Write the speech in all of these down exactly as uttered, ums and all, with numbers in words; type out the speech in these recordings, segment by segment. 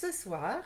ce soir,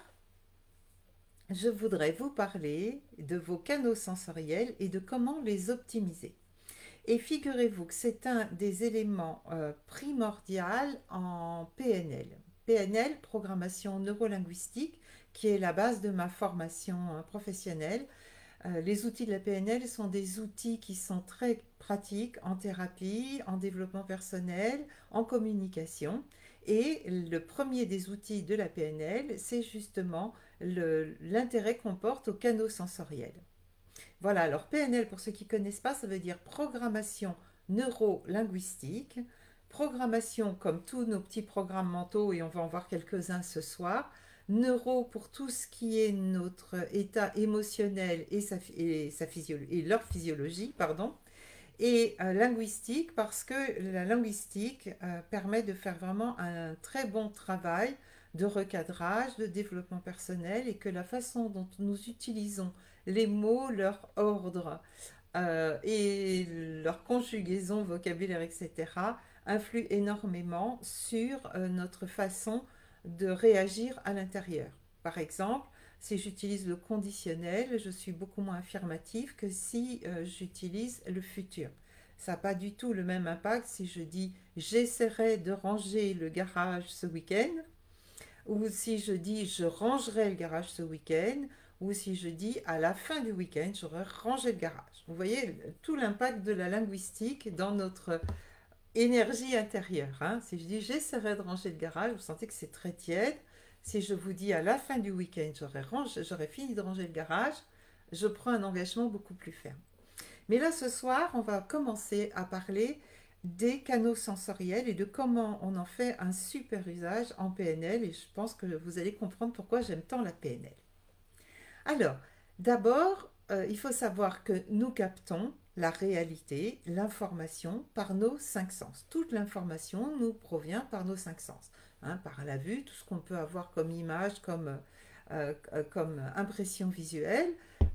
je voudrais vous parler de vos canaux sensoriels et de comment les optimiser. Et figurez-vous que c'est un des éléments euh, primordiaux en P N L. P N L, programmation neurolinguistique, qui est la base de ma formation euh, professionnelle. Euh, les outils de la P N L sont des outils qui sont très pratiques en thérapie, en développement personnel, en communication. Et le premier des outils de la P N L, c'est justement l'intérêt qu'on porte aux canaux sensoriels. Voilà, alors P N L, pour ceux qui ne connaissent pas, ça veut dire programmation neuro-linguistique. Programmation comme tous nos petits programmes mentaux, et on va en voir quelques-uns ce soir. Neuro pour tout ce qui est notre état émotionnel et, sa, et, sa et leur physiologie, pardon. Et euh, linguistique parce que la linguistique euh, permet de faire vraiment un très bon travail de recadrage, de développement personnel, et que la façon dont nous utilisons les mots, leur ordre euh, et leur conjugaison, vocabulaire, et cetera, influent énormément sur euh, notre façon de réagir à l'intérieur. Par exemple, si j'utilise le conditionnel, je suis beaucoup moins affirmative que si euh, j'utilise le futur. Ça n'a pas du tout le même impact si je dis j'essaierai de ranger le garage ce week-end, ou si je dis je rangerai le garage ce week-end, ou si je dis à la fin du week-end j'aurai rangé le garage. Vous voyez tout l'impact de la linguistique dans notre énergie intérieure. Hein. Si je dis j'essaierai de ranger le garage, vous sentez que c'est très tiède. Si je vous dis à la fin du week-end j'aurai fini de ranger le garage, je prends un engagement beaucoup plus ferme. Mais là, ce soir, on va commencer à parler des canaux sensoriels et de comment on en fait un super usage en P N L. Et je pense que vous allez comprendre pourquoi j'aime tant la P N L. Alors, d'abord, euh, il faut savoir que nous captons la réalité, l'information par nos cinq sens. Toute l'information nous provient par nos cinq sens. Hein, par la vue, tout ce qu'on peut avoir comme image, comme, euh, comme impression visuelle,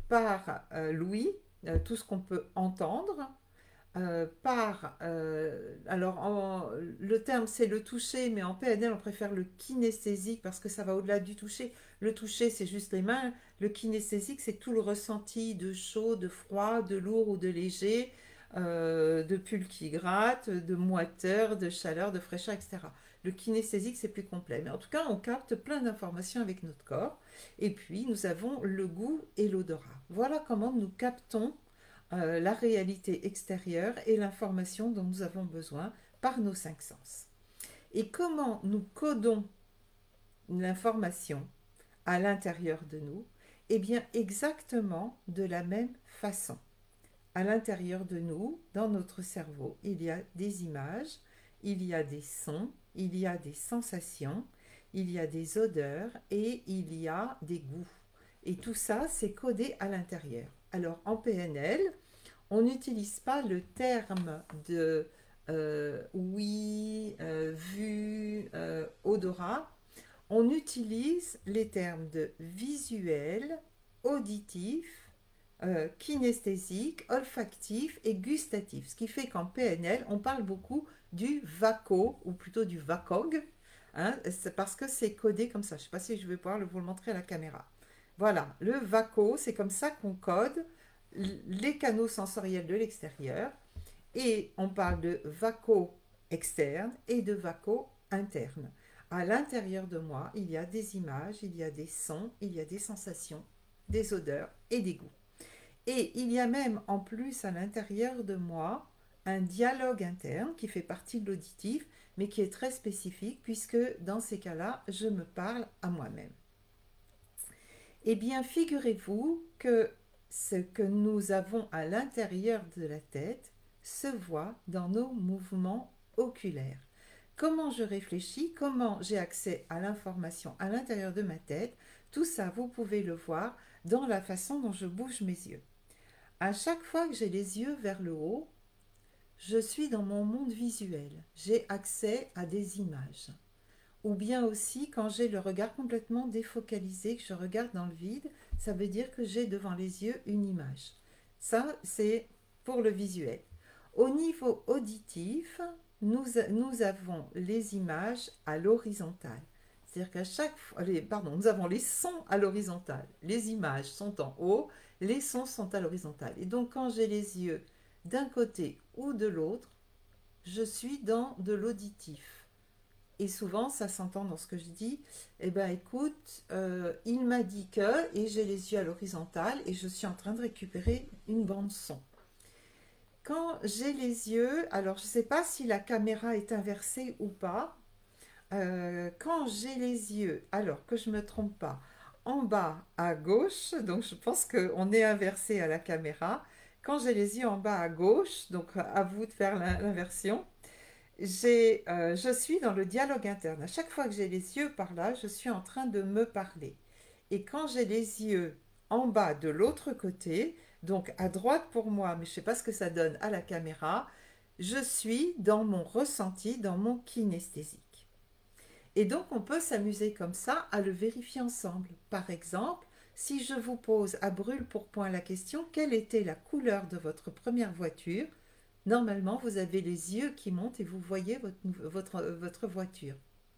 par euh, l'ouïe, euh, tout ce qu'on peut entendre, euh, par, euh, alors en- le terme c'est le toucher, mais en P N L on préfère le kinesthésique parce que ça va au-delà du toucher. Le toucher c'est juste les mains, le kinesthésique c'est tout le ressenti de chaud, de froid, de lourd ou de léger, euh, de pull qui gratte, de moiteur, de chaleur, de fraîcheur, et cetera. Le kinesthésique c'est plus complet, mais en tout cas on capte plein d'informations avec notre corps. Et puis nous avons le goût et l'odorat. Voilà comment nous captons euh, la réalité extérieure et l'information dont nous avons besoin par nos cinq sens. Et comment nous codons l'information à l'intérieur de nous? Eh bien, exactement de la même façon. À l'intérieur de nous, dans notre cerveau, il y a des images, il y a des sons, il y a des sensations, il y a des odeurs et il y a des goûts. Et tout ça, c'est codé à l'intérieur. Alors, en P N L, on n'utilise pas le terme de euh, oui, euh, vu, euh, odorat. On utilise les termes de visuel, auditif, euh, kinesthésique, olfactif et gustatif. Ce qui fait qu'en P N L, on parle beaucoup du VACO, ou plutôt du VACOG, hein, parce que c'est codé comme ça. Je ne sais pas si je vais pouvoir vous le montrer à la caméra. Voilà, le VACO, c'est comme ça qu'on code les canaux sensoriels de l'extérieur. Et on parle de VACO externe et de VACO interne. À l'intérieur de moi, il y a des images, il y a des sons, il y a des sensations, des odeurs et des goûts. Et il y a même en plus à l'intérieur de moi un dialogue interne qui fait partie de l'auditif, mais qui est très spécifique puisque dans ces cas-là, je me parle à moi-même. Eh bien, figurez-vous que ce que nous avons à l'intérieur de la tête se voit dans nos mouvements oculaires. Comment je réfléchis, comment j'ai accès à l'information à l'intérieur de ma tête, tout ça, vous pouvez le voir dans la façon dont je bouge mes yeux. À chaque fois que j'ai les yeux vers le haut, je suis dans mon monde visuel. J'ai accès à des images. Ou bien aussi, quand j'ai le regard complètement défocalisé, que je regarde dans le vide, ça veut dire que j'ai devant les yeux une image. Ça, c'est pour le visuel. Au niveau auditif, nous, nous avons les images à l'horizontale. C'est-à-dire qu'à chaque fois, les, pardon, nous avons les sons à l'horizontale, les images sont en haut, les sons sont à l'horizontale. Et donc quand j'ai les yeux d'un côté ou de l'autre, je suis dans de l'auditif. Et souvent, ça s'entend dans ce que je dis. Eh bien, écoute, euh, il m'a dit que, et j'ai les yeux à l'horizontale, et je suis en train de récupérer une bande son. Quand j'ai les yeux, alors je ne sais pas si la caméra est inversée ou pas. Euh, quand j'ai les yeux, alors que je ne me trompe pas, en bas à gauche, donc je pense qu'on est inversé à la caméra. Quand j'ai les yeux en bas à gauche, donc à vous de faire l'inversion, j'ai, euh, je suis dans le dialogue interne. À chaque fois que j'ai les yeux par là, je suis en train de me parler. Et quand j'ai les yeux en bas de l'autre côté, donc à droite pour moi, mais je ne sais pas ce que ça donne à la caméra, je suis dans mon ressenti, dans mon kinesthésique. Et donc on peut s'amuser comme ça à le vérifier ensemble. Par exemple, si je vous pose à brûle pour point la question, quelle était la couleur de votre première voiture? Normalement, vous avez les yeux qui montent et vous voyez votre, votre, votre voiture.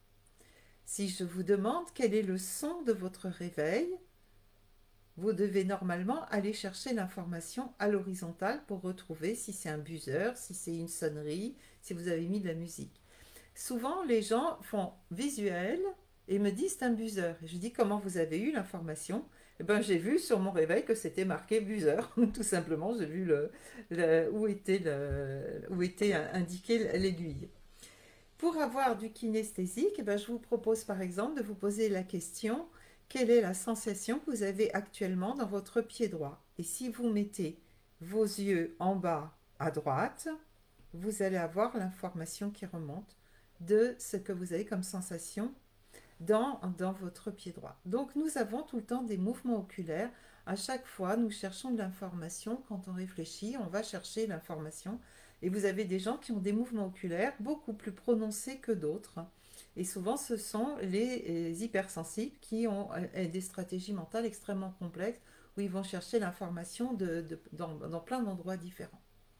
Si je vous demande quel est le son de votre réveil, vous devez normalement aller chercher l'information à l'horizontale pour retrouver si c'est un buzzer, si c'est une sonnerie, si vous avez mis de la musique. Souvent, les gens font visuel et me disent c'est un buzzer. Et je dis comment vous avez eu l'information? Eh ben, j'ai vu sur mon réveil que c'était marqué buzzer. Tout simplement, j'ai vu le, le- où était, le, où était indiqué l'aiguille. Pour avoir du kinesthésique, eh ben, je vous propose par exemple de vous poser la question quelle est la sensation que vous avez actuellement dans votre pied droit? Et si vous mettez vos yeux en bas à droite, vous allez avoir l'information qui remonte de ce que vous avez comme sensation dans, dans votre pied droit. Donc nous avons tout le temps des mouvements oculaires. À chaque fois, nous cherchons de l'information. Quand on réfléchit, on va chercher l'information. Et vous avez des gens qui ont des mouvements oculaires beaucoup plus prononcés que d'autres. Et souvent, ce sont les, les hypersensibles qui ont euh, des stratégies mentales extrêmement complexes où ils vont chercher l'information de, de, dans, dans plein d'endroits différents.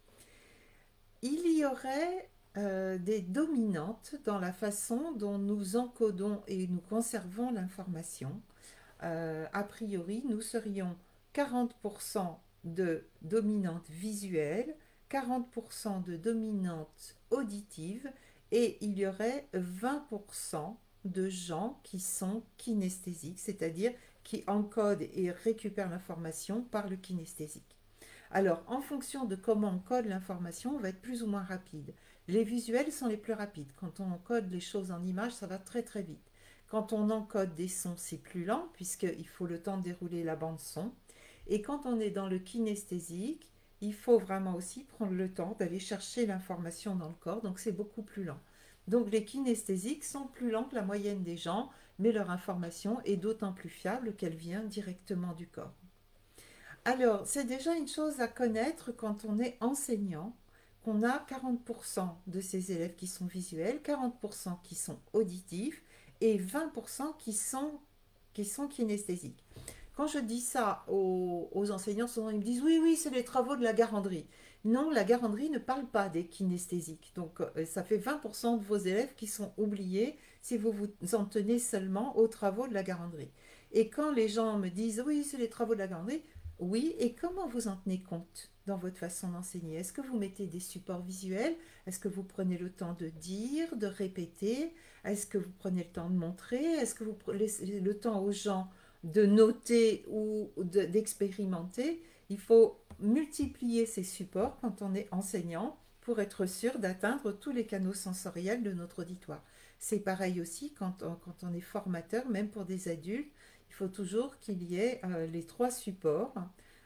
Il y aurait euh, des dominantes dans la façon dont nous encodons et nous conservons l'information. Euh, a priori, nous serions quarante pour cent de dominantes visuelles, quarante pour cent de dominantes auditives et il y aurait vingt pour cent de gens qui sont kinesthésiques, c'est-à-dire qui encodent et récupèrent l'information par le kinesthésique. Alors, en fonction de comment on code l'information, on va être plus ou moins rapide. Les visuels sont les plus rapides. Quand on encode les choses en images, ça va très très vite. Quand on encode des sons, c'est plus lent, puisqu'il faut le temps de dérouler la bande son. Et quand on est dans le kinesthésique, il faut vraiment aussi prendre le temps d'aller chercher l'information dans le corps, donc c'est beaucoup plus lent. Donc les kinesthésiques sont plus lents que la moyenne des gens, mais leur information est d'autant plus fiable qu'elle vient directement du corps. Alors, c'est déjà une chose à connaître quand on est enseignant, qu'on a quarante pour cent de ces élèves qui sont visuels, quarante pour cent qui sont auditifs et vingt pour cent qui sont, qui sont kinesthésiques. Quand je dis ça aux, aux enseignants, souvent ils me disent oui, oui, c'est les travaux de la garandrie. Non, la garandrie ne parle pas des kinesthésiques. Donc, euh, ça fait vingt pour cent de vos élèves qui sont oubliés si vous vous en tenez seulement aux travaux de la garandrie. Et quand les gens me disent oui, c'est les travaux de la garandrie, oui, et comment vous en tenez compte dans votre façon d'enseigner? Est-ce que vous mettez des supports visuels? Est-ce que vous prenez le temps de dire, de répéter? Est-ce que vous prenez le temps de montrer? Est-ce que vous laissez le temps aux gens de noter ou d'expérimenter? Il faut multiplier ces supports quand on est enseignant pour être sûr d'atteindre tous les canaux sensoriels de notre auditoire. C'est pareil aussi quand on, quand on est formateur, même pour des adultes. Il faut toujours qu'il y ait euh, les trois supports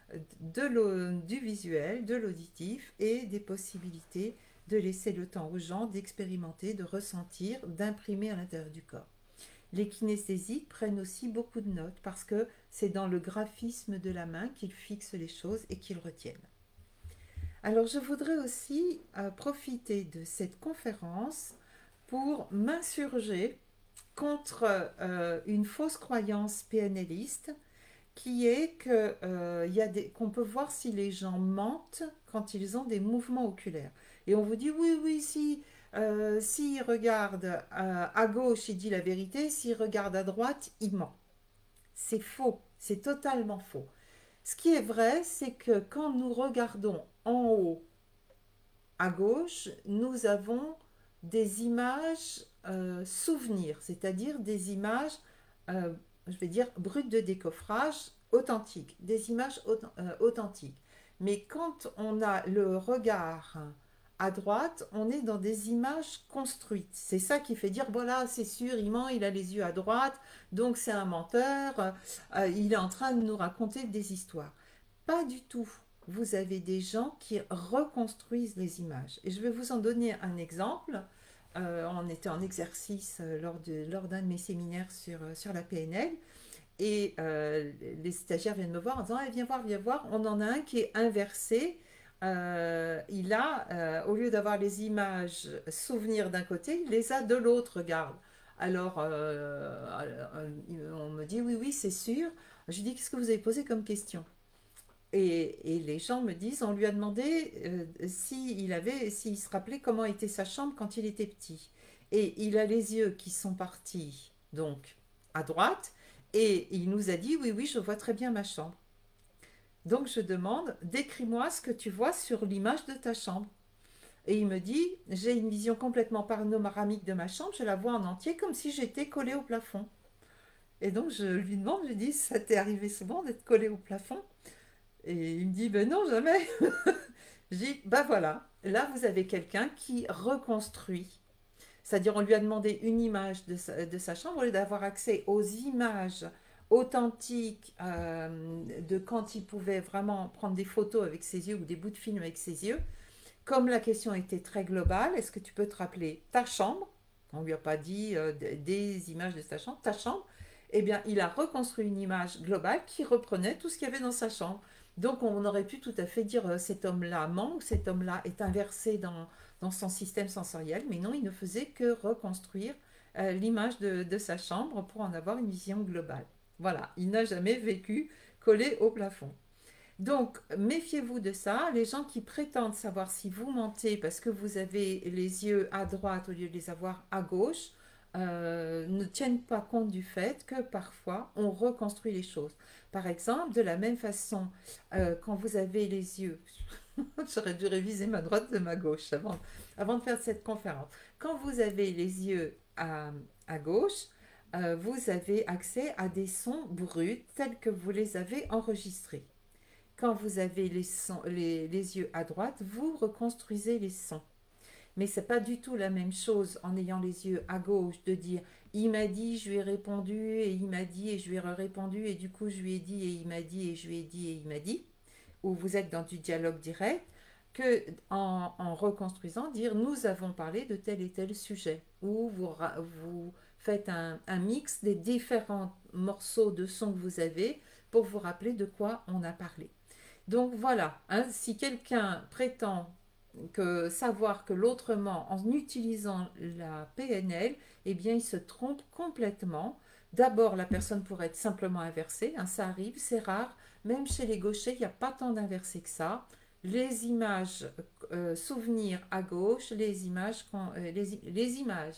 de du visuel, de l'auditif et des possibilités de laisser le temps aux gens d'expérimenter, de ressentir, d'imprimer à l'intérieur du corps. Les kinesthésiques prennent aussi beaucoup de notes parce que c'est dans le graphisme de la main qu'ils fixent les choses et qu'ils retiennent. Alors je voudrais aussi euh, profiter de cette conférence pour m'insurger contre euh, une fausse croyance P N Liste qui est que, euh, y a des, qu'on peut voir si les gens mentent quand ils ont des mouvements oculaires. Et on vous dit oui, oui, si Euh, s'il regarde euh, à gauche, il dit la vérité. S'il regarde à droite, il ment. C'est faux. C'est totalement faux. Ce qui est vrai, c'est que quand nous regardons en haut à gauche, nous avons des images euh, souvenirs, c'est-à-dire des images, euh, je vais dire, brutes de décoffrage, authentiques, des images euh, authentiques. Mais quand on a le regard à droite, on est dans des images construites. C'est ça qui fait dire, voilà, c'est sûr, il ment, il a les yeux à droite, donc c'est un menteur, euh, il est en train de nous raconter des histoires. Pas du tout. Vous avez des gens qui reconstruisent les images. Et je vais vous en donner un exemple. Euh, on était en exercice euh, lors de, lors d'un de mes séminaires sur, euh, sur la P N L. Et euh, les stagiaires viennent me voir en disant, eh, viens voir, viens voir. On en a un qui est inversé. Euh, il a, euh, au lieu d'avoir les images souvenirs d'un côté, il les a de l'autre, regarde. Alors, euh, euh, on me dit, oui, oui, c'est sûr. Je lui dis, qu'est-ce que vous avez posé comme question? Et, et les gens me disent, on lui a demandé euh, s'il avait, s'il se rappelait comment était sa chambre quand il était petit. Et il a les yeux qui sont partis, donc, à droite, et il nous a dit, oui, oui, je vois très bien ma chambre. Donc je demande, décris-moi ce que tu vois sur l'image de ta chambre. Et il me dit, j'ai une vision complètement panoramique de ma chambre, je la vois en entier comme si j'étais collée au plafond. Et donc je lui demande, je lui dis, ça t'est arrivé souvent d'être collé au plafond? Et il me dit, ben non, jamais. Je dis, ben voilà, là vous avez quelqu'un qui reconstruit. C'est-à-dire, on lui a demandé une image de sa, de sa chambre, au lieu d'avoir accès aux images authentiques euh, de quand il pouvait vraiment prendre des photos avec ses yeux ou des bouts de film avec ses yeux. Comme la question était très globale, est-ce que tu peux te rappeler ta chambre? On ne lui a pas dit euh, des images de sa chambre, ta chambre. Eh bien, il a reconstruit une image globale qui reprenait tout ce qu'il y avait dans sa chambre. Donc, on aurait pu tout à fait dire euh, cet homme-là ment ou cet homme-là est inversé dans, dans son système sensoriel, mais non, il ne faisait que reconstruire euh, l'image de, de sa chambre pour en avoir une vision globale. Voilà, il n'a jamais vécu collé au plafond. Donc, méfiez-vous de ça. Les gens qui prétendent savoir si vous mentez parce que vous avez les yeux à droite au lieu de les avoir à gauche, euh, ne tiennent pas compte du fait que parfois on reconstruit les choses. Par exemple, de la même façon, euh, quand vous avez les yeux, j'aurais dû réviser ma droite de ma gauche avant, avant de faire cette conférence. Quand vous avez les yeux à, à gauche, euh, vous avez accès à des sons bruts tels que vous les avez enregistrés. Quand vous avez les, sons, les, les yeux à droite, vous reconstruisez les sons. Mais c'est pas du tout la même chose en ayant les yeux à gauche de dire il m'a dit, je lui ai répondu et il m'a dit et je lui ai répondu et du coup je lui ai dit et il m'a dit et je lui ai dit et il m'a dit, où vous êtes dans du dialogue direct, que en, en reconstruisant dire nous avons parlé de tel et tel sujet, où vous, vous faites un, un mix des différents morceaux de sons que vous avez pour vous rappeler de quoi on a parlé. Donc voilà, hein, si quelqu'un prétend que savoir que l'autre ment en utilisant la P N L, eh bien il se trompe complètement. D'abord, la personne pourrait être simplement inversée, hein, ça arrive, c'est rare. Même chez les gauchers, il n'y a pas tant d'inversés que ça. Les images euh, souvenirs à gauche, les images, euh, les, les images,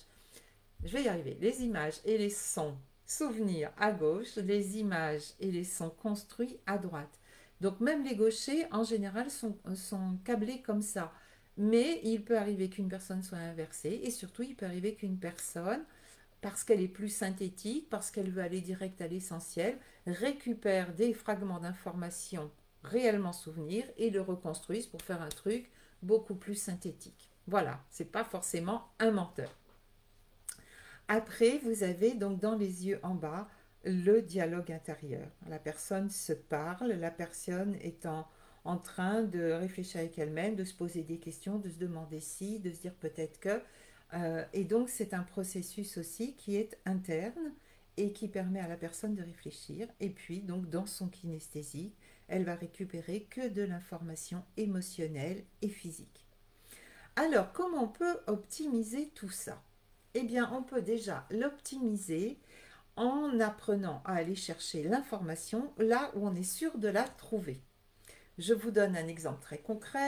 je vais y arriver, les images et les sons souvenirs à gauche, les images et les sons construits à droite. Donc même les gauchers, en général, sont, sont câblés comme ça. Mais il peut arriver qu'une personne soit inversée et surtout il peut arriver qu'une personne, parce qu'elle est plus synthétique, parce qu'elle veut aller direct à l'essentiel, récupère des fragments d'informations réellement souvenirs et le reconstruise pour faire un truc beaucoup plus synthétique. Voilà, c'est pas forcément un menteur. Après, vous avez donc dans les yeux en bas le dialogue intérieur. La personne se parle, la personne est en, en train de réfléchir avec elle-même, de se poser des questions, de se demander si, de se dire peut-être que. Euh, et donc c'est un processus aussi qui est interne et qui permet à la personne de réfléchir. Et puis donc dans son kinesthésie, elle va récupérer que de l'information émotionnelle et physique. Alors comment on peut optimiser tout ça? Eh bien on peut déjà l'optimiser en apprenant à aller chercher l'information là où on est sûr de la trouver. Je vous donne un exemple très concret.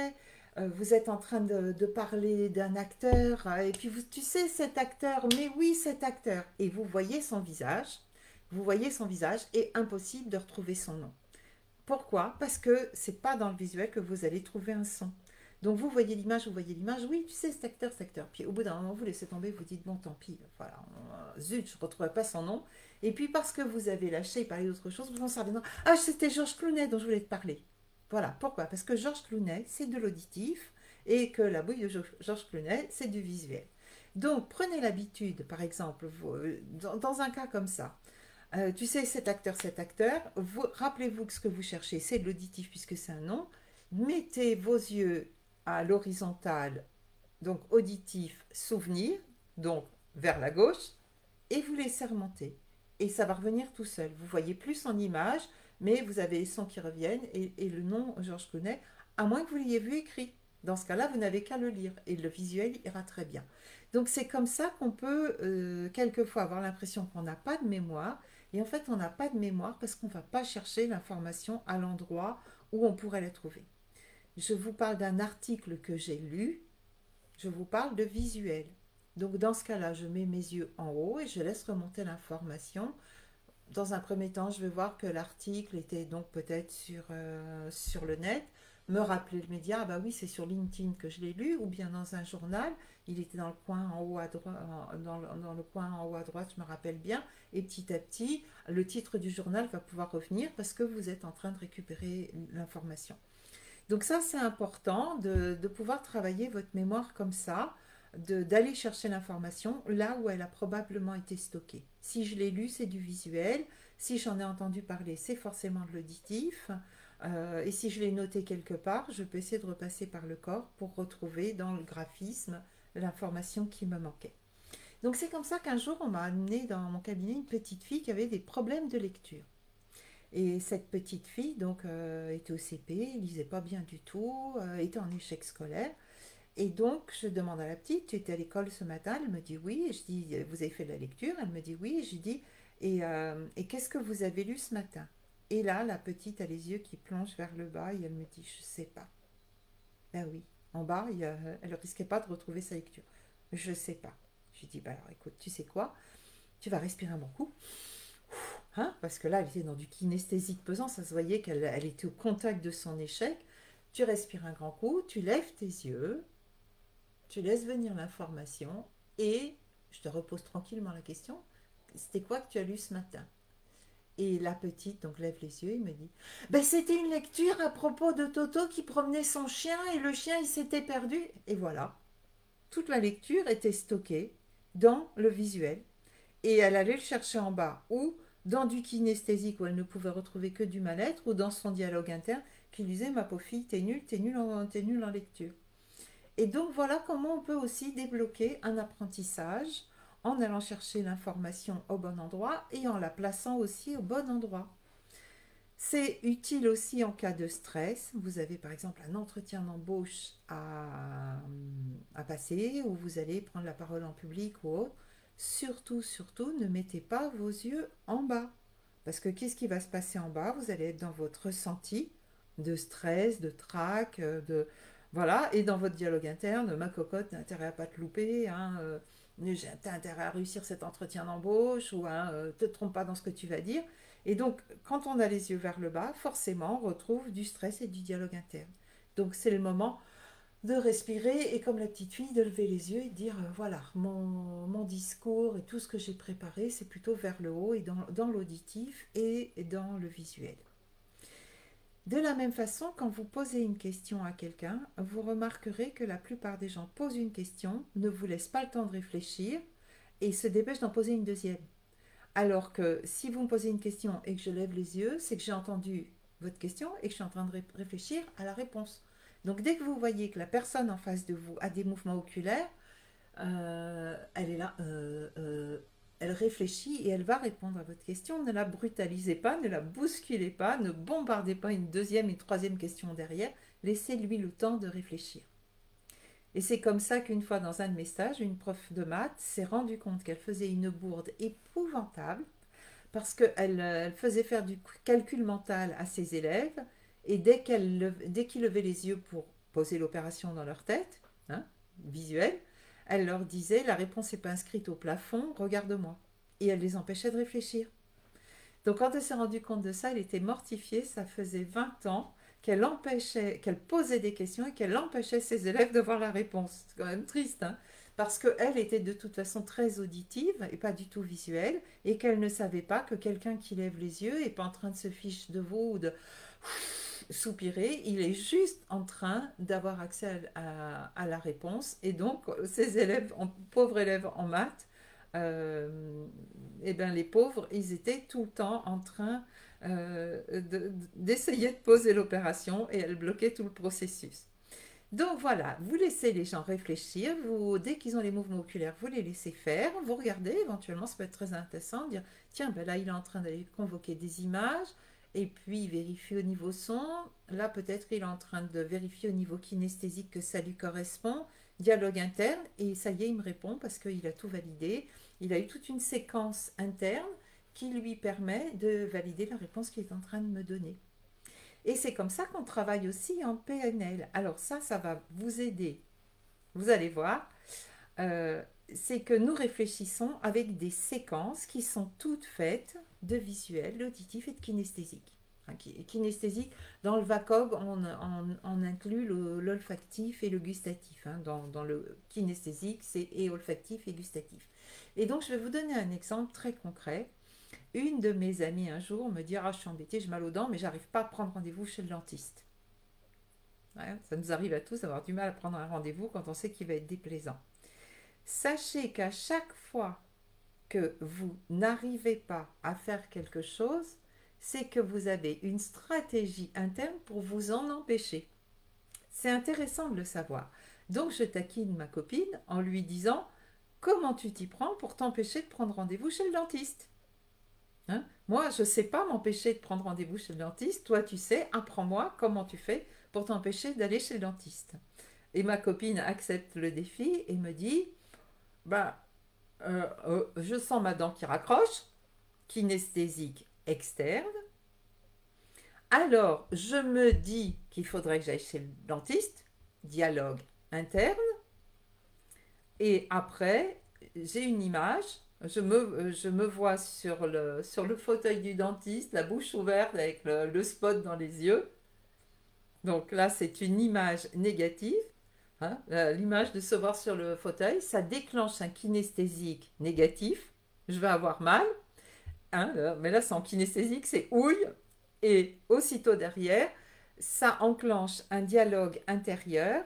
euh, vous êtes en train de, de parler d'un acteur, euh, et puis vous, tu sais cet acteur, mais oui cet acteur, et vous voyez son visage, vous voyez son visage, et impossible de retrouver son nom. Pourquoi? Parce que c'est pas dans le visuel que vous allez trouver un son. Donc vous voyez l'image, vous voyez l'image, oui, tu sais cet acteur, cet acteur. Puis au bout d'un moment, vous laissez tomber, vous dites bon, tant pis, voilà, on- zut, je ne retrouverai pas son nom. Et puis parce que vous avez lâché et parlé d'autre chose, vous en savez non. Ah, c'était Georges Clooney dont je voulais te parler. Voilà, pourquoi? Parce que Georges Clooney, c'est de l'auditif et que la bouille de Georges Clooney, c'est du visuel. Donc prenez l'habitude, par exemple, vous, euh, dans, dans un cas comme ça, euh, tu sais, cet acteur, cet acteur, vous, rappelez-vous que ce que vous cherchez, c'est de l'auditif puisque c'est un nom. Mettez vos yeux à l'horizontale, donc auditif, souvenir, donc vers la gauche, et vous laissez remonter. Et ça va revenir tout seul. Vous voyez plus en image, mais vous avez les sons qui reviennent et, et le nom Georges Clooney, à moins que vous l'ayez vu écrit. Dans ce cas-là, vous n'avez qu'à le lire et le visuel ira très bien. Donc c'est comme ça qu'on peut euh, quelquefois avoir l'impression qu'on n'a pas de mémoire. Et en fait, on n'a pas de mémoire parce qu'on ne va pas chercher l'information à l'endroit où on pourrait la trouver. Je vous parle d'un article que j'ai lu, je vous parle de visuel. Donc dans ce cas-là, je mets mes yeux en haut et je laisse remonter l'information. Dans un premier temps, je vais voir que l'article était donc peut-être sur, euh, sur le net, me rappeler le média, ah bah oui, c'est sur LinkedIn que je l'ai lu, ou bien dans un journal, il était dans le coin en haut à droite, dans, le, dans le coin en haut à droite, je me rappelle bien, et petit à petit, le titre du journal va pouvoir revenir parce que vous êtes en train de récupérer l'information. Donc ça, c'est important de, de pouvoir travailler votre mémoire comme ça, de- d'aller chercher l'information là où elle a probablement été stockée. Si je l'ai lu, c'est du visuel. Si j'en ai entendu parler, c'est forcément de l'auditif. Euh, et si je l'ai noté quelque part, je peux essayer de repasser par le corps pour retrouver dans le graphisme l'information qui me manquait. Donc c'est comme ça qu'un jour, on m'a amené dans mon cabinet une petite fille qui avait des problèmes de lecture. Et cette petite fille, donc, euh, était au C P, lisait pas bien du tout, euh, était en échec scolaire. Et donc, je demande à la petite, tu étais à l'école ce matin? Elle me dit oui. Et je dis, vous avez fait de la lecture? Elle me dit oui. Et je dis, et, euh, et qu'est-ce que vous avez lu ce matin? Et là, la petite a les yeux qui plongent vers le bas et elle me dit, je sais pas. Ben oui, en bas, il y a- elle ne risquait pas de retrouver sa lecture. Je sais pas. Je lui dis, bah alors écoute, tu sais quoi? Tu vas respirer un bon coup. Hein, parce que là, elle était dans du kinesthésique pesant, ça se voyait qu'elle elle était au contact de son échec. Tu respires un grand coup, tu lèves tes yeux, tu laisses venir l'information et je te repose tranquillement la question. C'était quoi que tu as lu ce matin? Et la petite donc lève les yeux et me dit ben, c'était une lecture à propos de Toto qui promenait son chien et le chien il s'était perdu. Et voilà, toute la lecture était stockée dans le visuel et elle allait le chercher en bas ou dans du kinesthésique où elle ne pouvait retrouver que du mal-être ou dans son dialogue interne qui lui disait ma pauvre fille t'es nulle, t'es nulle en, t'es nulle en lecture. Et donc voilà comment on peut aussi débloquer un apprentissage en allant chercher l'information au bon endroit et en la plaçant aussi au bon endroit. C'est utile aussi en cas de stress. Vous avez par exemple un entretien d'embauche à, à passer ou vous allez prendre la parole en public ou autre. Surtout, surtout, ne mettez pas vos yeux en bas. Parce que qu'est-ce qui va se passer en bas? Vous allez être dans votre ressenti de stress, de trac, euh, de... Voilà, et dans votre dialogue interne, ma cocotte, t'as intérêt à pas te louper, hein, euh, j'ai intérêt à réussir cet entretien d'embauche, ou hein, euh, te trompe pas dans ce que tu vas dire. Et donc, quand on a les yeux vers le bas, forcément, on retrouve du stress et du dialogue interne. Donc, c'est le moment de respirer et comme la petite fille, de lever les yeux et de dire, euh, voilà, mon, mon discours et tout ce que j'ai préparé, c'est plutôt vers le haut et dans, dans l'auditif et dans le visuel. De la même façon, quand vous posez une question à quelqu'un, vous remarquerez que la plupart des gens posent une question, ne vous laissent pas le temps de réfléchir et se dépêchent d'en poser une deuxième. Alors que si vous me posez une question et que je lève les yeux, c'est que j'ai entendu votre question et que je suis en train de ré- réfléchir à la réponse. Donc dès que vous voyez que la personne en face de vous a des mouvements oculaires, euh, elle est là, euh, euh, elle réfléchit et elle va répondre à votre question. Ne la brutalisez pas, ne la bousculez pas, ne bombardez pas une deuxième et une troisième question derrière. Laissez-lui le temps de réfléchir. Et c'est comme ça qu'une fois dans un de mes stages, une prof de maths s'est rendue compte qu'elle faisait une bourde épouvantable parce qu'elle elle faisait faire du calcul mental à ses élèves et dès qu'elle dès qu'ils levaient les yeux pour poser l'opération dans leur tête, hein, visuelle, elle leur disait la réponse n'est pas inscrite au plafond, regarde-moi. Et elle les empêchait de réfléchir. Donc quand elle s'est rendue compte de ça, elle était mortifiée, ça faisait vingt ans qu'elle empêchait, qu'elle posait des questions et qu'elle empêchait ses élèves de voir la réponse. C'est quand même triste, hein, parce qu'elle était de toute façon très auditive et pas du tout visuelle, et qu'elle ne savait pas que quelqu'un qui lève les yeux n'est pas en train de se fiche de vous ou de soupirer, il est juste en train d'avoir accès à, à, à la réponse. Et donc, ces élèves, en, pauvres élèves en maths, euh, eh ben, les pauvres, ils étaient tout le temps en train euh, de- d'essayer de poser l'opération et elle bloquait tout le processus. Donc voilà, vous laissez les gens réfléchir, vous, dès qu'ils ont les mouvements oculaires, vous les laissez faire, vous regardez, éventuellement ça peut être très intéressant, de dire, tiens, ben là il est en train d'aller convoquer des images, et puis il vérifie au niveau son, là peut-être il est en train de vérifier au niveau kinesthésique que ça lui correspond, dialogue interne, et ça y est, il me répond parce qu'il a tout validé, il a eu toute une séquence interne qui lui permet de valider la réponse qu'il est en train de me donner. Et c'est comme ça qu'on travaille aussi en P N L. Alors ça, ça va vous aider. Vous allez voir, euh, c'est que nous réfléchissons avec des séquences qui sont toutes faites de visuel, d'auditif et de kinesthésique. Enfin, kinesthésique, dans le V A C O G, on, on- on inclut le- l'olfactif et le gustatif. Hein. Dans, dans le kinesthésique, c'est et olfactif et gustatif. Et donc, je vais vous donner un exemple très concret. Une de mes amies un jour me dit: ah, je suis embêtée, j'ai mal aux dents, mais j'arrive pas à prendre rendez-vous chez le dentiste. Ouais, ça nous arrive à tous d'avoir du mal à prendre un rendez-vous quand on sait qu'il va être déplaisant. Sachez qu'à chaque fois que vous n'arrivez pas à faire quelque chose, c'est que vous avez une stratégie interne pour vous en empêcher. C'est intéressant de le savoir. Donc je taquine ma copine en lui disant: comment tu t'y prends pour t'empêcher de prendre rendez-vous chez le dentiste? Hein? Moi, je ne sais pas m'empêcher de prendre rendez-vous chez le dentiste. Toi, tu sais, apprends-moi comment tu fais pour t'empêcher d'aller chez le dentiste. Et ma copine accepte le défi et me dit, bah, euh, euh, je sens ma dent qui raccroche, kinesthésique externe. Alors, je me dis qu'il faudrait que j'aille chez le dentiste, dialogue interne. Et après, j'ai une image. Je me, je me vois sur le, sur le fauteuil du dentiste, la bouche ouverte avec le, le spot dans les yeux. Donc là, c'est une image négative. Hein, l'image de se voir sur le fauteuil, ça déclenche un kinesthésique négatif. Je vais avoir mal. Hein, mais là, c'est en kinesthésique, c'est ouille. Et aussitôt derrière, ça enclenche un dialogue intérieur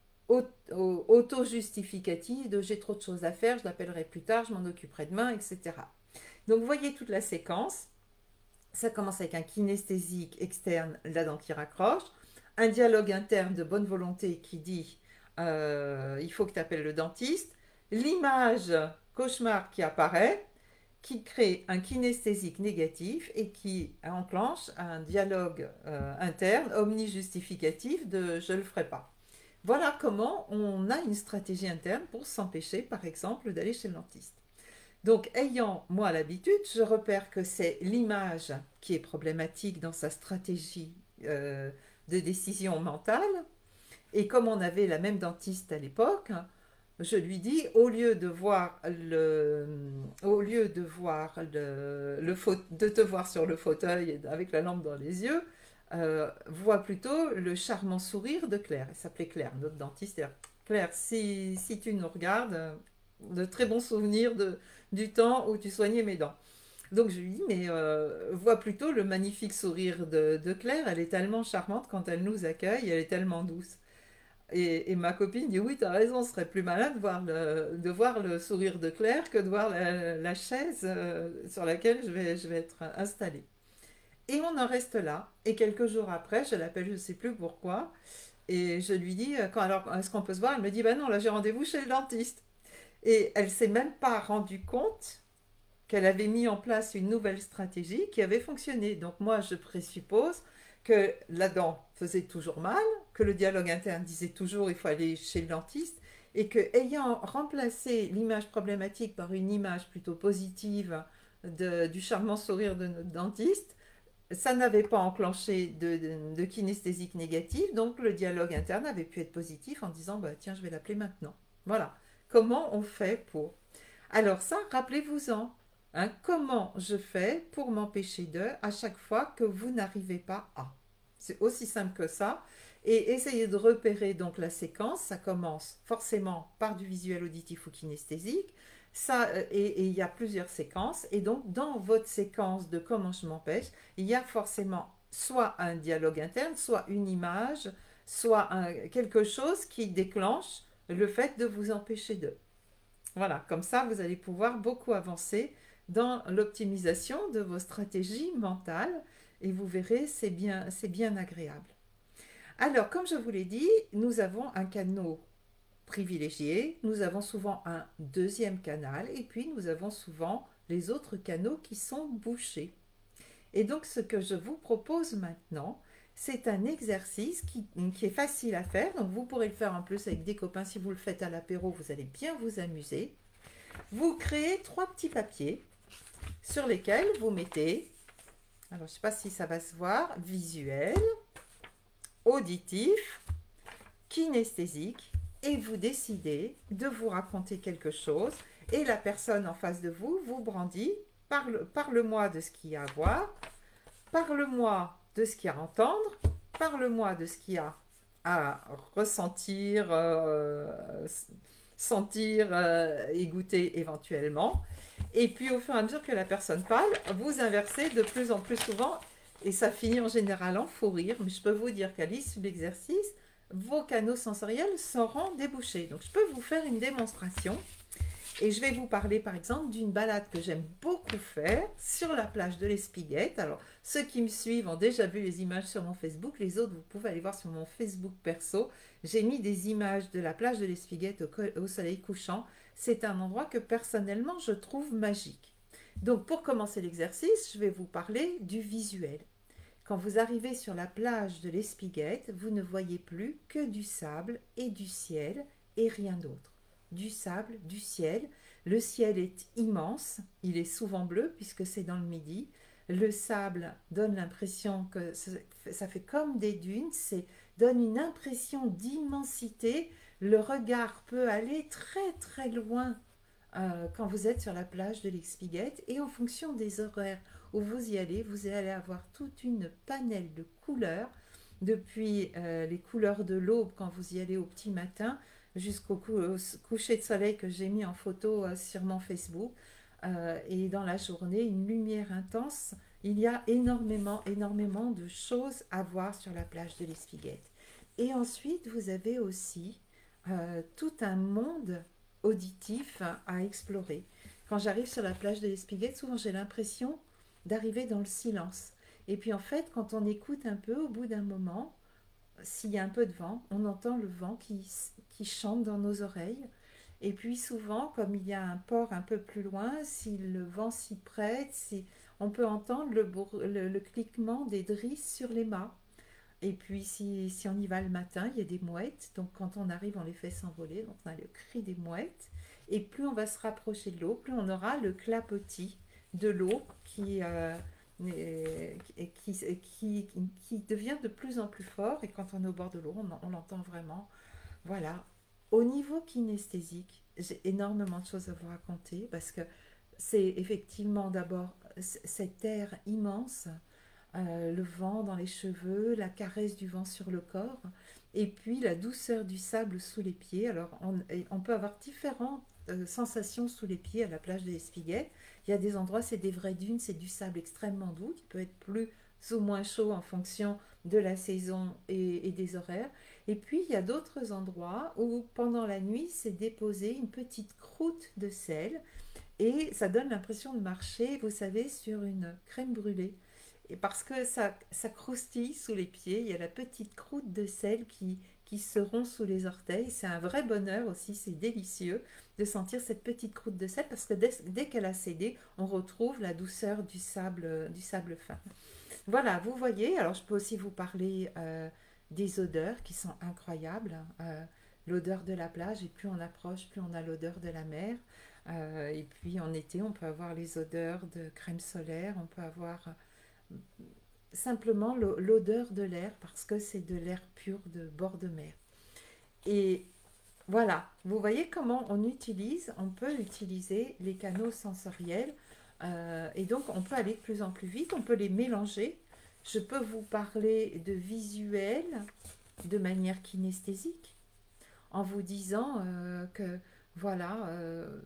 auto-justificatif de j'ai trop de choses à faire, je l'appellerai plus tard, je m'en occuperai demain, et cetera. Donc vous voyez toute la séquence. Ça commence avec un kinesthésique externe, la dent qui raccroche, un dialogue interne de bonne volonté qui dit euh, il faut que tu appelles le dentiste, l'image cauchemar qui apparaît, qui crée un kinesthésique négatif et qui enclenche un dialogue euh, interne omni-justificatif de je ne le ferai pas. Voilà comment on a une stratégie interne pour s'empêcher, par exemple, d'aller chez le dentiste. Donc, ayant moi l'habitude, je repère que c'est l'image qui est problématique dans sa stratégie euh, de décision mentale. Et comme on avait la même dentiste à l'époque, je lui dis, au lieu de voir le, au lieu de voir le, le de te voir sur le fauteuil avec la lampe dans les yeux, euh, vois plutôt le charmant sourire de Claire. Elle s'appelait Claire, notre dentiste. Claire, si, si tu nous regardes, de très bons souvenirs de, du temps où tu soignais mes dents. Donc je lui dis, mais euh, vois plutôt le magnifique sourire de, de Claire. Elle est tellement charmante quand elle nous accueille, elle est tellement douce. Et, et ma copine dit, oui, tu as raison, ce serait plus malin de voir le, de voir le sourire de Claire que de voir la, la chaise euh, sur laquelle je vais, je vais être installée. Et on en reste là. Et quelques jours après, je l'appelle, je ne sais plus pourquoi, et je lui dis, quand, alors, est-ce qu'on peut se voir? Elle me dit, ben non, là j'ai rendez-vous chez le dentiste. Et elle ne s'est même pas rendue compte qu'elle avait mis en place une nouvelle stratégie qui avait fonctionné. Donc moi, je présuppose que la dent faisait toujours mal, que le dialogue interne disait toujours il faut aller chez le dentiste, et que ayant remplacé l'image problématique par une image plutôt positive de, du charmant sourire de notre dentiste, ça n'avait pas enclenché de, de, de kinesthésique négative, donc le dialogue interne avait pu être positif en disant, bah, tiens, je vais l'appeler maintenant. Voilà. Comment on fait pour... Alors ça, rappelez-vous-en. Hein, comment je fais pour m'empêcher de, à chaque fois que vous n'arrivez pas à. C'est aussi simple que ça. Et essayez de repérer donc la séquence. Ça commence forcément par du visuel, auditif ou kinesthésique. Ça, euh, et il y a plusieurs séquences. Et donc, dans votre séquence de comment je m'empêche, il y a forcément soit un dialogue interne, soit une image, soit un- quelque chose qui déclenche le fait de vous empêcher de. Voilà, comme ça, vous allez pouvoir beaucoup avancer dans l'optimisation de vos stratégies mentales et vous verrez, c'est bien, c'est bien agréable. Alors, comme je vous l'ai dit, nous avons un canal privilégié, nous avons souvent un deuxième canal et puis nous avons souvent les autres canaux qui sont bouchés. Et donc, ce que je vous propose maintenant, c'est un exercice qui, qui est facile à faire. Donc, vous pourrez le faire en plus avec des copains. Si vous le faites à l'apéro, vous allez bien vous amuser. Vous créez trois petits papiers sur lesquels vous mettez, alors je ne sais pas si ça va se voir, visuel, auditif, kinesthésique, et vous décidez de vous raconter quelque chose et la personne en face de vous vous brandit, parle, parle-moi de ce qu'il y a à voir, parle-moi de ce qu'il y a à entendre, parle-moi de ce qu'il y a à ressentir, euh, sentir euh, et goûter éventuellement. Et puis au fur et à mesure que la personne parle, vous inversez de plus en plus souvent et ça finit en général en fou rire. Mais je peux vous dire qu'à l'issue de l'exercice, vos canaux sensoriels seront débouchés. Donc je peux vous faire une démonstration et je vais vous parler par exemple d'une balade que j'aime beaucoup faire sur la plage de l'Espiguette. Alors ceux qui me suivent ont déjà vu les images sur mon Facebook, les autres vous pouvez aller voir sur mon Facebook perso. J'ai mis des images de la plage de l'Espiguette au, au soleil couchant. C'est un endroit que personnellement je trouve magique. Donc pour commencer l'exercice, je vais vous parler du visuel. Quand vous arrivez sur la plage de l'Espiguette, vous ne voyez plus que du sable et du ciel et rien d'autre. Du sable, du ciel. Le ciel est immense, il est souvent bleu puisque c'est dans le midi. Le sable donne l'impression que ça fait comme des dunes, c'est donne une impression d'immensité. Le regard peut aller très très loin euh, quand vous êtes sur la plage de l'Espiguette et en fonction des horaires où vous y allez, vous allez avoir toute une panelle de couleurs, depuis euh, les couleurs de l'aube quand vous y allez au petit matin, jusqu'au cou coucher de soleil que j'ai mis en photo euh, sur mon Facebook. Euh, et dans la journée, une lumière intense. Il y a énormément, énormément de choses à voir sur la plage de l'Espiguette. Et ensuite, vous avez aussi euh, tout un monde auditif à explorer. Quand j'arrive sur la plage de l'Espiguette, souvent j'ai l'impression d'arriver dans le silence. Et puis en fait, quand on écoute un peu, au bout d'un moment, s'il y a un peu de vent, on entend le vent qui, qui chante dans nos oreilles. Et puis souvent, comme il y a un port un peu plus loin, si le vent s'y prête, si, on peut entendre le, le, le cliquement des drisses sur les mâts. Et puis si, si on y va le matin, il y a des mouettes. Donc quand on arrive, on les fait s'envoler. Donc on a le cri des mouettes. Et plus on va se rapprocher de l'eau, plus on aura le clapotis de l'eau qui, euh, qui, qui, qui, devient de plus en plus fort. Et quand on est au bord de l'eau, on, on l'entend vraiment. Voilà. Au niveau kinesthésique, j'ai énormément de choses à vous raconter parce que c'est effectivement d'abord cette air immense, euh, le vent dans les cheveux, la caresse du vent sur le corps, et puis la douceur du sable sous les pieds. Alors, on, on peut avoir différentes euh, sensations sous les pieds à la plage de l'Espiguette. Il y a des endroits, c'est des vraies dunes, c'est du sable extrêmement doux, qui peut être plus ou moins chaud en fonction de la saison et, et des horaires. Et puis, il y a d'autres endroits où, pendant la nuit, c'est déposé une petite croûte de sel, et ça donne l'impression de marcher, vous savez, sur une crème brûlée. Et parce que ça, ça croustille sous les pieds, il y a la petite croûte de sel qui, qui se rompt sous les orteils. C'est un vrai bonheur aussi, c'est délicieux de sentir cette petite croûte de sel parce que dès, dès qu'elle a cédé, on retrouve la douceur du sable, du sable fin. Voilà, vous voyez, alors je peux aussi vous parler euh, des odeurs qui sont incroyables. Euh, l'odeur de la plage, et plus on approche, plus on a l'odeur de la mer. Euh, et puis en été, on peut avoir les odeurs de crème solaire, on peut avoir simplement l'odeur de l'air, parce que c'est de l'air pur de bord de mer. Et voilà, vous voyez comment on utilise, on peut utiliser les canaux sensoriels, euh, et donc on peut aller de plus en plus vite, on peut les mélanger. Je peux vous parler de visuel de manière kinesthésique en vous disant euh, que voilà, euh,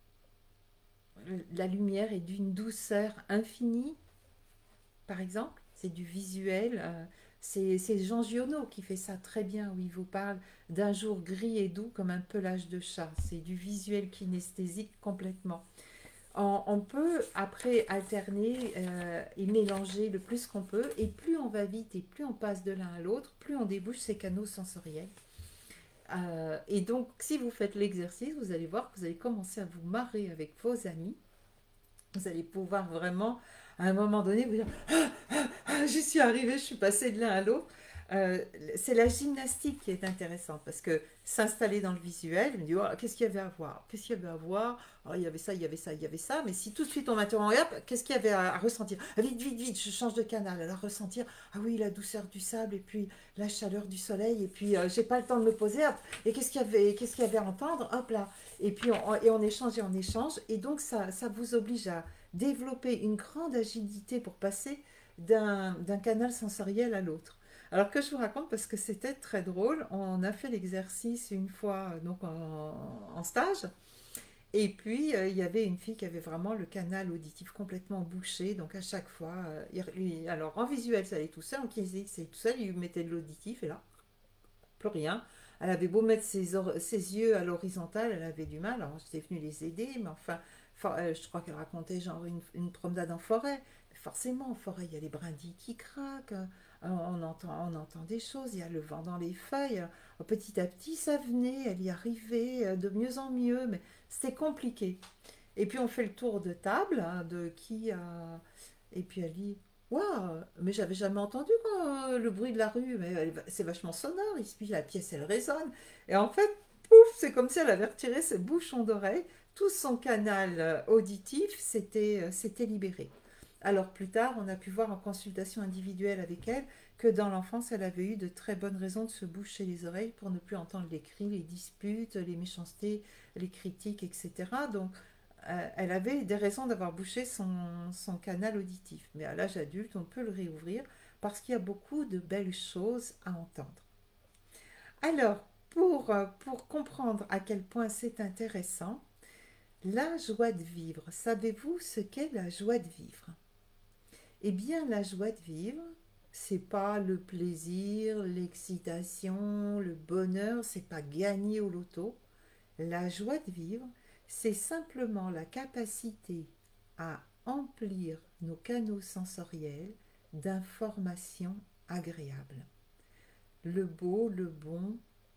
la lumière est d'une douceur infinie, par exemple, c'est du visuel. euh, c'est c'est Jean Giono qui fait ça très bien, où il vous parle d'un jour gris et doux comme un pelage de chat. C'est du visuel kinesthésique complètement. On, on peut après alterner euh, et mélanger le plus qu'on peut, et plus on va vite et plus on passe de l'un à l'autre, plus on débouche ces canaux sensoriels. Euh, et donc, si vous faites l'exercice, vous allez voir que vous allez commencer à vous marrer avec vos amis. Vous allez pouvoir vraiment, à un moment donné, vous dire j'y suis arrivée, je suis passée de l'un à l'autre. Euh, c'est la gymnastique qui est intéressante parce que s'installer dans le visuel, je me dis oh, qu'est-ce qu'il y avait à voir. Qu'est-ce qu'il y avait à voir. Oh, il y avait ça, il y avait ça, il y avait ça. Mais si tout de suite on m'interrompt, hop, qu'est-ce qu'il y avait à, à ressentir. Ah, vite, vite, vite, je change de canal. Alors ressentir, ah oui, la douceur du sable et puis la chaleur du soleil. Et puis euh, j'ai pas le temps de me poser. Hop, et qu'est-ce qu'il y avait, qu'est-ce qu'il y avait à entendre. Hop là. Et puis on, et on échange et on échange. Et donc ça, ça vous oblige à développer une grande agilité pour passer d'un d'un canal sensoriel à l'autre. Alors que je vous raconte parce que c'était très drôle. On a fait l'exercice une fois donc en, en stage. Et puis euh, il y avait une fille qui avait vraiment le canal auditif complètement bouché. Donc à chaque fois, euh, il- lui- alors en visuel ça allait tout seul, en kinesique c'est tout seul, il lui mettait de l'auditif et là, plus rien. Elle avait beau mettre ses, or- ses yeux à l'horizontale, elle avait du mal. Alors j'étais venue les aider, mais enfin, for- euh, je crois qu'elle racontait genre une, une promenade en forêt. Forcément, en forêt, il y a les brindilles qui craquent, euh, on entend, on entend des choses, il y a le vent dans les feuilles. Euh, Petit à petit, ça venait, elle y arrivait euh, de mieux en mieux, mais c'était compliqué. Et puis on fait le tour de table, hein, de qui a... Et puis elle dit, waouh, mais j'avais jamais entendu euh, le bruit de la rue, mais elle- c'est vachement sonore, ici la pièce elle résonne. Et en fait, pouf, c'est comme si elle avait retiré ses bouchons d'oreille, tout son canal euh, auditif s'était euh, s'était libéré. Alors plus tard, on a pu voir en consultation individuelle avec elle que dans l'enfance, elle avait eu de très bonnes raisons de se boucher les oreilles pour ne plus entendre les cris, les disputes, les méchancetés, les critiques, et cetera. Donc euh, elle avait des raisons d'avoir bouché son, son canal auditif. Mais à l'âge adulte, on peut le réouvrir parce qu'il y a beaucoup de belles choses à entendre. Alors, pour, euh, pour comprendre à quel point c'est intéressant, la joie de vivre. Savez-vous ce qu'est la joie de vivre? Eh bien, la joie de vivre, c'est pas le plaisir, l'excitation, le bonheur, c'est pas gagner au loto. La joie de vivre, c'est simplement la capacité à emplir nos canaux sensoriels d'informations agréables. Le beau, le bon,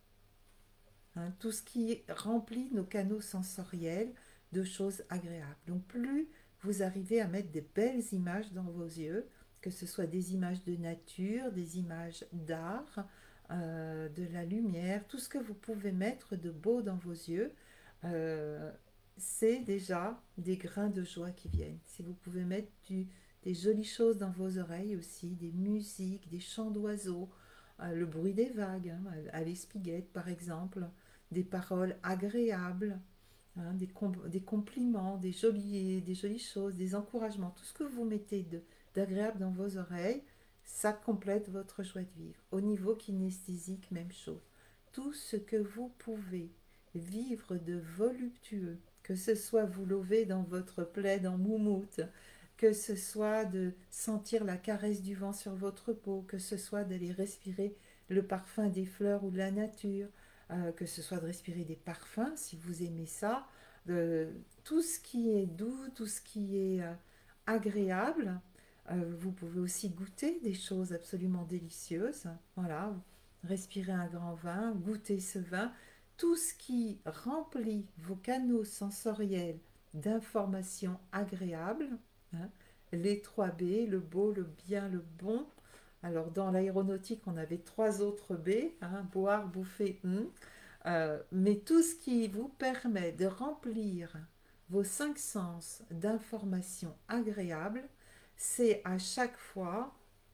hein, tout ce qui remplit nos canaux sensoriels de choses agréables. Donc plus vous arrivez à mettre des belles images dans vos yeux, que ce soit des images de nature, des images d'art, euh, de la lumière, tout ce que vous pouvez mettre de beau dans vos yeux, euh, c'est déjà des grains de joie qui viennent. Si vous pouvez mettre du, des jolies choses dans vos oreilles aussi, des musiques, des chants d'oiseaux, euh, le bruit des vagues, hein, à l'espiguette par exemple, des paroles agréables, hein, des, com- des compliments, des jolies, des jolies choses, des encouragements, tout ce que vous mettez de, d'agréable dans vos oreilles, ça complète votre joie de vivre. Au niveau kinesthésique, même chose. Tout ce que vous pouvez vivre de voluptueux, que ce soit vous lever dans votre plaid en moumoute, que ce soit de sentir la caresse du vent sur votre peau, que ce soit d'aller respirer le parfum des fleurs ou de la nature, euh, que ce soit de respirer des parfums, si vous aimez ça, de, tout ce qui est doux, tout ce qui est euh, agréable. Euh, vous pouvez aussi goûter des choses absolument délicieuses. Voilà, respirer un grand vin, goûter ce vin. Tout ce qui remplit vos canaux sensoriels d'informations agréables, hein, les trois B, le beau, le bien, le bon. Alors dans l'aéronautique, on avait trois autres B, hein, boire, bouffer, hum. Euh, mais tout ce qui vous permet de remplir vos cinq sens d'informations agréables, c'est à chaque fois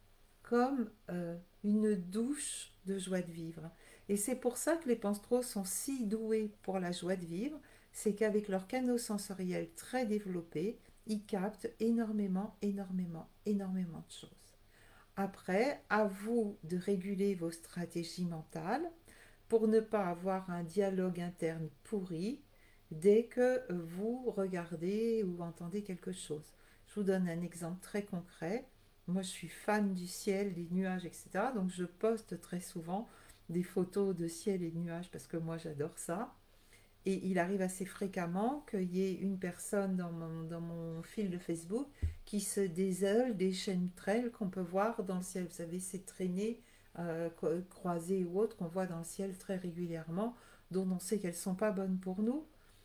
comme euh, une douche de joie de vivre. Et c'est pour ça que les Panstros sont si doués pour la joie de vivre, c'est qu'avec leur canaux sensoriel très développé, ils captent énormément, énormément, énormément de choses. Après, à vous de réguler vos stratégies mentales pour ne pas avoir un dialogue interne pourri dès que vous regardez ou entendez quelque chose. Je vous donne un exemple très concret. Moi, je suis fan du ciel, des nuages, et cetera. Donc, je poste très souvent des photos de ciel et de nuages parce que moi, j'adore ça. Et il arrive assez fréquemment qu'il y ait une personne dans mon, dans mon fil de Facebook qui se désole des chemtrails qu'on peut voir dans le ciel. Vous savez, ces traînées euh, croisées ou autres qu'on voit dans le ciel très régulièrement, dont on sait qu'elles ne sont pas bonnes pour nous,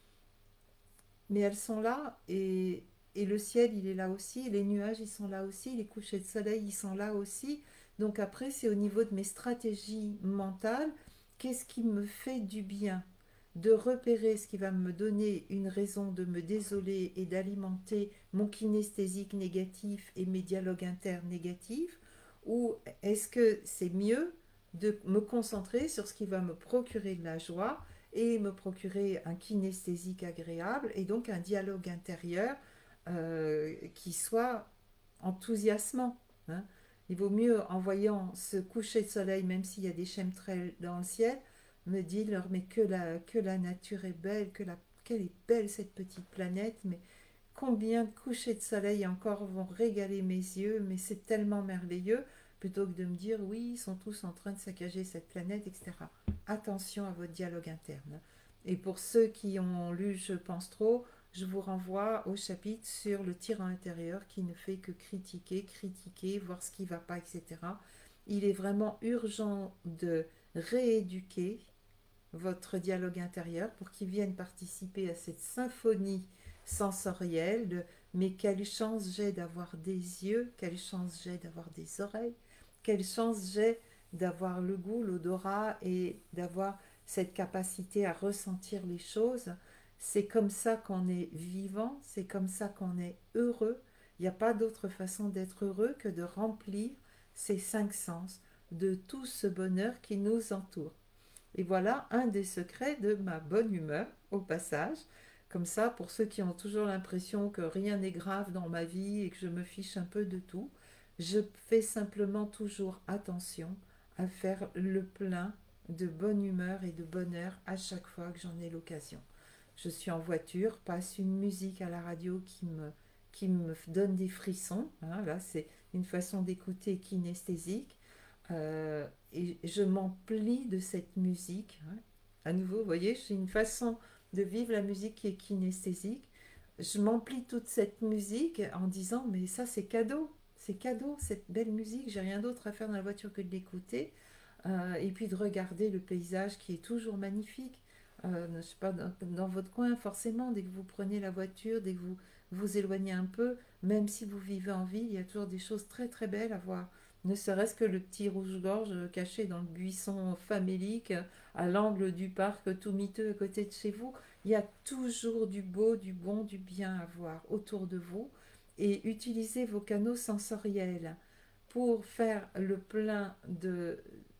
mais elles sont là et, et le ciel, il est là aussi, les nuages, ils sont là aussi, les couchers de soleil, ils sont là aussi. Donc après, c'est au niveau de mes stratégies mentales, qu'est-ce qui me fait du bien? De repérer ce qui va me donner une raison de me désoler et d'alimenter mon kinesthésique négatif et mes dialogues internes négatifs, ou est-ce que c'est mieux de me concentrer sur ce qui va me procurer de la joie et me procurer un kinesthésique agréable et donc un dialogue intérieur euh, qui soit enthousiasmant, hein. Il vaut mieux, en voyant ce coucher de soleil, même s'il y a des chemtrails dans le ciel, me dire mais que la, que la nature est belle, que la, qu'elle est belle cette petite planète, mais combien de couchers de soleil encore vont régaler mes yeux, mais c'est tellement merveilleux, plutôt que de me dire oui, ils sont tous en train de saccager cette planète, et cetera. Attention à votre dialogue interne. Et pour ceux qui ont lu Je pense trop, je vous renvoie au chapitre sur le tyran intérieur qui ne fait que critiquer, critiquer, voir ce qui ne va pas, et cetera. Il est vraiment urgent de rééduquer votre dialogue intérieur pour qu'il vienne participer à cette symphonie sensorielle de mais quelle chance j'ai d'avoir des yeux, quelle chance j'ai d'avoir des oreilles, quelle chance j'ai d'avoir le goût, l'odorat et d'avoir cette capacité à ressentir les choses. C'est comme ça qu'on est vivant, c'est comme ça qu'on est heureux. Il n'y a pas d'autre façon d'être heureux que de remplir ces cinq sens de tout ce bonheur qui nous entoure. Et voilà un des secrets de ma bonne humeur, au passage. Comme ça, pour ceux qui ont toujours l'impression que rien n'est grave dans ma vie et que je me fiche un peu de tout, je fais simplement toujours attention à faire le plein de bonne humeur et de bonheur à chaque fois que j'en ai l'occasion. Je suis en voiture, passe une musique à la radio qui me, qui me donne des frissons. Hein, là, c'est une façon d'écouter kinesthésique. Euh, et je m'emplis de cette musique, hein. À nouveau, vous voyez, j'ai une façon de vivre la musique qui est kinesthésique. Je m'emplis toute cette musique en disant, mais ça c'est cadeau, c'est cadeau, cette belle musique, j'ai rien d'autre à faire dans la voiture que de l'écouter. Euh, et puis de regarder le paysage qui est toujours magnifique. Euh, je sais pas, dans, dans votre coin, forcément, dès que vous prenez la voiture, dès que vous vous éloignez un peu, même si vous vivez en ville, il y a toujours des choses très très belles à voir. Ne serait-ce que le petit rouge-gorge caché dans le buisson famélique à l'angle du parc tout miteux à côté de chez vous. Il y a toujours du beau, du bon, du bien à voir autour de vous. Et utilisez vos canaux sensoriels pour faire le plein de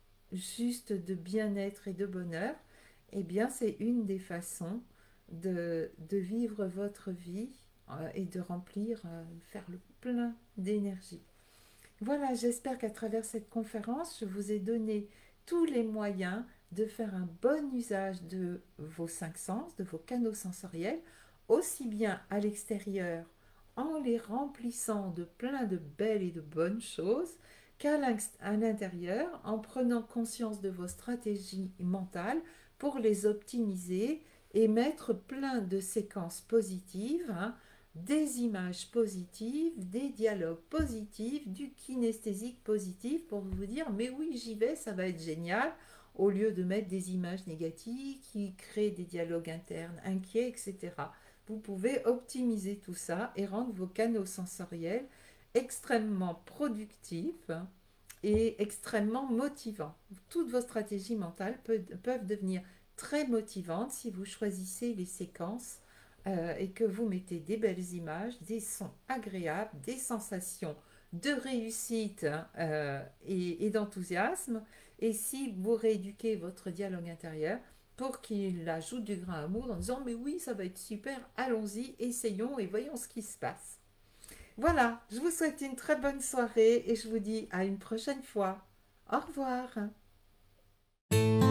juste de bien-être et de bonheur. Eh bien, c'est une des façons de, de vivre votre vie euh, et de remplir, euh, faire le plein d'énergie. Voilà, j'espère qu'à travers cette conférence, je vous ai donné tous les moyens de faire un bon usage de vos cinq sens, de vos canaux sensoriels, aussi bien à l'extérieur en les remplissant de plein de belles et de bonnes choses, qu'à l'intérieur en prenant conscience de vos stratégies mentales pour les optimiser et mettre plein de séquences positives, hein, des images positives, des dialogues positifs, du kinesthésique positif pour vous dire mais oui j'y vais, ça va être génial, au lieu de mettre des images négatives qui créent des dialogues internes inquiets, et cetera. Vous pouvez optimiser tout ça et rendre vos canaux sensoriels extrêmement productifs et extrêmement motivants. Toutes vos stratégies mentales peuvent, peuvent devenir très motivantes si vous choisissez les séquences euh, et que vous mettez des belles images, des sons agréables, des sensations de réussite euh, et, et d'enthousiasme. Et si vous rééduquez votre dialogue intérieur pour qu'il ajoute du grain à moudre en disant mais oui, ça va être super, allons-y, essayons et voyons ce qui se passe. Voilà, je vous souhaite une très bonne soirée et je vous dis à une prochaine fois. Au revoir.